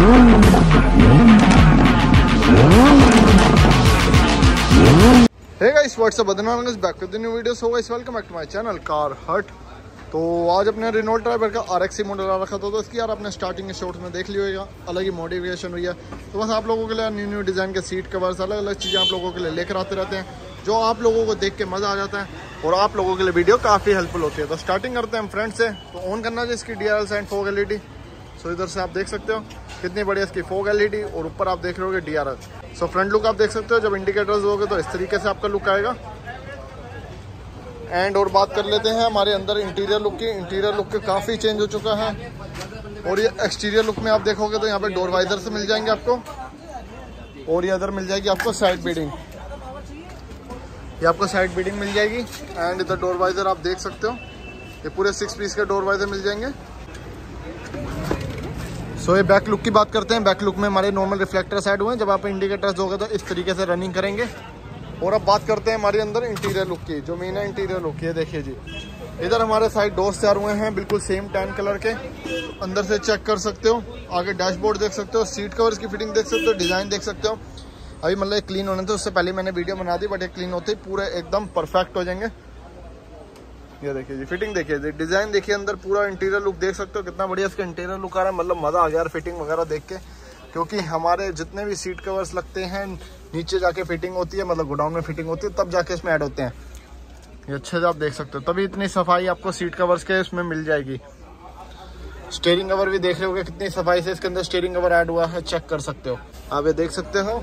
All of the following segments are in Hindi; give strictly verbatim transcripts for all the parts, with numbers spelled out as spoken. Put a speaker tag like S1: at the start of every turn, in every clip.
S1: हे गाइस व्हाट्स अप, बदनाम guys back with the new video. So guys welcome back to my channel car hut. तो आज अपने रेनॉल्ट ट्राइबर का आर एक्स मॉडल आ रखा था, तो इसकी यार आपने स्टार्टिंग के शॉट्स में देख लिया होगा, अलग ही मॉडिफिकेशन हुई है। तो बस आप लोगों के लिए न्यू न्यू डिज़ाइन के सीट कवर्स, अलग अलग चीज़ें आप लोगों के लिए लेकर आते रहते हैं, जो आप लोगों को देख के मज़ा आ जाता है और आप लोगों के लिए वीडियो काफ़ी हेल्पफुल होती है। तो स्टार्टिंग करते हैं हम फ्रंट से। तो ऑन करना चाहिए इसकी D R L side fog L E D. So इधर से आप देख सकते हो कितनी बढ़िया इसकी फोग एल ई डी, और ऊपर आप देख रहे होगे D R L. So front look आप देख सकते हो, जब इंडिकेटर्स होगे तो इस तरीके से आपका लुक आएगा। एंड और बात कर लेते हैं हमारे अंदर इंटीरियर लुक की। इंटीरियर लुक के काफ़ी चेंज हो चुका है, और ये एक्सटीरियर लुक में आप देखोगे तो यहाँ पे डोर वाइजर से मिल जाएंगे आपको, और ये इधर मिल जाएगी आपको साइड बीडिंग। ये आपको साइड बीडिंग मिल जाएगी। एंड इधर डोर वाइजर आप देख सकते हो, ये पूरे सिक्स पीस के डोर वाइजर मिल जाएंगे। सो so, ये बैक लुक की बात करते हैं। बैक लुक में हमारे नॉर्मल रिफ्लेक्टर्स ऐड हुए हैं, जब आप इंडिकेटर्स दोगे तो इस तरीके से रनिंग करेंगे। और अब बात करते हैं हमारे अंदर इंटीरियर लुक की, जो मेन है इंटीरियर लुक। ये देखिए जी, इधर हमारे साइड डोर्स तैयार हुए हैं बिल्कुल सेम टैन कलर के। अंदर से चेक कर सकते हो, आगे डैशबोर्ड देख सकते हो, सीट कवर्स की फिटिंग देख सकते हो, डिज़ाइन देख सकते हो। अभी मतलब क्लीन होने थे, उससे पहले मैंने वीडियो बना दी, बट ये क्लीन होते ही पूरे एकदम परफेक्ट हो जाएंगे। ये देखिए जी, फिटिंग देखिए जी, डिज़ाइन देखिए, अंदर पूरा इंटीरियर लुक देख सकते हो कितना बढ़िया इसका इंटीरियर लुक आ रहा है। मतलब मज़ा आ गया यार फिटिंग वगैरह देख के, क्योंकि हमारे जितने भी सीट कवर्स लगते हैं नीचे जाके फिटिंग होती है, मतलब गोडाउन में फिटिंग होती है, तब जाके इसमें ऐड होते हैं। ये अच्छे से आप देख सकते हो, तभी इतनी सफाई आपको सीट कवर्स के इसमें मिल जाएगी। स्टीयरिंग कवर भी देख रहे होगे कितनी सफाई से इसके अंदर स्टीयरिंग कवर ऐड हुआ है, चेक कर सकते हो आप, ये देख सकते हो।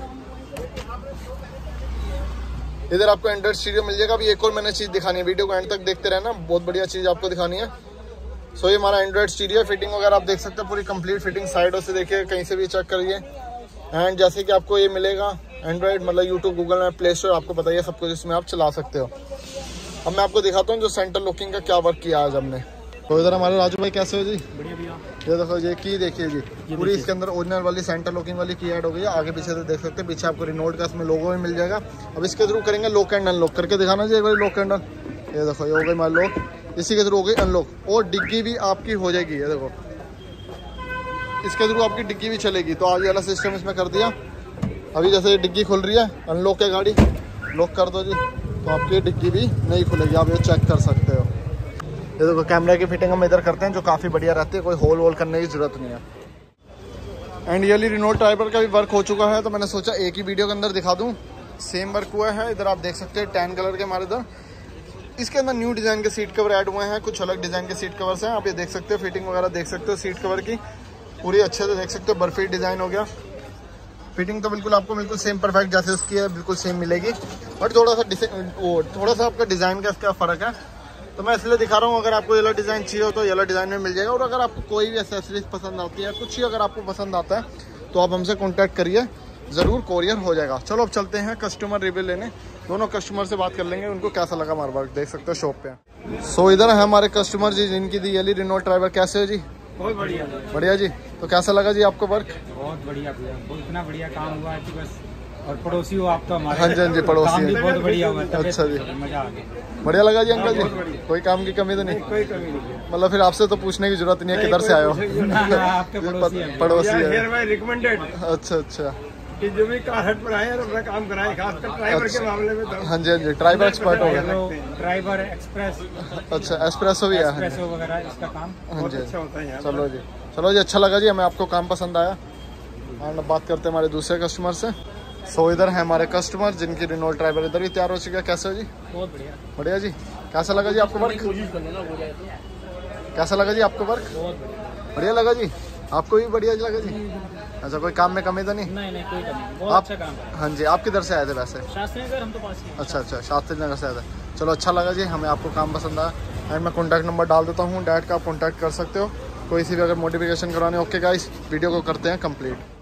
S1: इधर आपको एंड्रॉइड स्टीरियो मिल जाएगा। अभी एक और मैंने चीज़ दिखानी है, वीडियो को एंड तक देखते रहना, बहुत बढ़िया चीज़ आपको दिखानी है। सो ये हमारा एंड्रॉइड स्टीरियो, फिटिंग वगैरह आप देख सकते हो, पूरी कंप्लीट फिटिंग साइडों से देखिए, कहीं से भी चेक करिए। एंड जैसे कि आपको ये मिलेगा एंड्रॉइड, मतलब यूट्यूब, गूगल में, प्ले स्टोर, आपको बताइए सब कुछ इसमें आप चला सकते हो। अब मैं आपको दिखाता हूँ जो सेंटर लॉकिंग का क्या वर्क किया आज हमने। तो इधर हमारे राजू भाई कैसे हो जी?
S2: बढ़िया भैया।
S1: ये देखो ये की देखिए जी, पूरी इसके अंदर ओरिजिनल वाली सेंटर लॉकिंग वाली की ऐड हो गई है। आगे पीछे से देख सकते हैं, पीछे आपको रिनोल्ट का इसमें लोगो भी मिल जाएगा। अब इसके थ्रू करेंगे लॉक एंड अनलॉक, करके दिखाना चाहिए एक बार लॉक एंड अनलॉक। ये देखो ये हो गई मान लो, इसी के थ्रू हो गई अनलॉक, और डिग्गी भी आपकी हो जाएगी। ये देखो इसके थ्रू आपकी डिग्गी भी चलेगी। तो आज वाला सिस्टम इसमें कर दिया। अभी जैसे डिग्गी खुल रही है, अनलॉक है गाड़ी, लॉक कर दो जी, तो आपकी डिग्गी भी नहीं खुलेगी। आप ये चेक कर सकते हो। ये देखो कैमरा की फिटिंग हम इधर करते हैं, जो काफ़ी बढ़िया रहती है, कोई होल वोल करने की जरूरत नहीं है। एंड रियली रिनोल्ट ट्राइबर का भी वर्क हो चुका है, तो मैंने सोचा एक ही वीडियो के अंदर दिखा दूं। सेम वर्क हुआ है, इधर आप देख सकते हैं टैन कलर के हमारे इधर। इसके अंदर न्यू डिज़ाइन के सीट कवर ऐड हुए हैं, कुछ अलग डिज़ाइन के सीट कवर्स हैं। आप ये देख सकते हो, फिटिंग वगैरह देख सकते हो सीट कवर की, पूरी अच्छे से देख सकते हो। बर्फी डिज़ाइन हो गया, फिटिंग तो बिल्कुल आपको बिल्कुल सेम परफेक्ट जैसे उसकी है बिल्कुल सेम मिलेगी, बट थोड़ा सा वो थोड़ा सा आपका डिज़ाइन का इसका फ़र्क है। तो मैं इसलिए दिखा रहा हूँ, अगर आपको येलो डिज़ाइन चाहिए हो तो येलो डिज़ाइन में मिल जाएगा। और अगर आपको कोई भी एक्सेसरीज पसंद आती है, कुछ ही अगर आपको पसंद आता है, तो आप हमसे कॉन्टैक्ट करिए, ज़रूर कोरियर हो जाएगा। चलो अब चलते हैं कस्टमर रिव्यू लेने, दोनों कस्टमर से बात कर लेंगे, उनको कैसा लगा हमारा वर्क, देख सकते हो शॉप पे। सो इधर है हमारे कस्टमर जी, जिनकी दी येली रिनोल्ट ट्राइबर। कैसे हो जी?
S2: बहुत बढ़िया
S1: बढ़िया जी। तो कैसा लगा जी आपको वर्क?
S2: बहुत बढ़िया भैया, इतना बढ़िया काम हुआ है कि बस, और पड़ोसी हो आप तो हमारे।
S1: हाँ जी हाँ जी, पड़ोसी है।
S2: बहुत बढ़िया हुआ।
S1: अच्छा जी,
S2: मजा आ गया।
S1: बढ़िया लगा जी अंकल जी? कोई काम की कमी तो नहीं?
S2: कोई कमी नहीं,
S1: मतलब फिर आपसे तो पूछने की जरूरत नहीं है किधर से आए हो,
S2: आपके पड़ोसी है।
S1: पड़ोसी है।
S3: अच्छा
S1: अच्छा,
S3: कि जो भी कार हट पर आए और अपना काम कराए, खासकर ड्राइवर के मामले में तो।
S1: हाँ जी हाँ जी, ड्राइवर एक्सपर्ट हो गया।
S2: ड्राइवर एक्सप्रेस,
S1: अच्छा एस्प्रेसो भी है,
S2: एक्सप्रेसो वगैरह इसका काम
S1: हाँ जी।
S3: अच्छा होता है यार।
S1: चलो जी, चलो जी, अच्छा लगा जी, हमें आपको काम पसंद आया। और अब बात करते हैं हमारे दूसरे कस्टमर से। सो इधर है हमारे कस्टमर, जिनकी रिनोल्ट ट्राइबर इधर भी तैयार हो चुका है। कैसे हो जी?
S2: बहुत बढ़िया।
S1: बढ़िया जी। कैसा लगा जी आपको वर्क? कैसा लगा जी आपको वर्क?
S2: बहुत बढ़िया।
S1: बढ़िया लगा जी, आपको भी बढ़िया लगा जी? अच्छा, कोई काम में कमी तो नहीं?
S2: नहीं नहीं, कोई कमी नहीं, बहुत
S1: आप,
S2: अच्छा काम है।
S1: हाँ जी, आप किधर से आए थे वैसे?
S2: शास्त्री नगर, हम तो पास ही हैं।
S1: अच्छा अच्छा, शास्त्री नगर से आए थे। चलो अच्छा लगा जी, हमें आपको काम पसंद आया। एंड मैं कॉन्टैक्ट नंबर डाल देता हूँ, डायरेक्ट का आप कॉन्टैक्ट कर सकते हो, कोई सी भी अगर मॉडिफिकेशन करवाने। ओके गाइस, वीडियो को करते हैं कंप्लीट।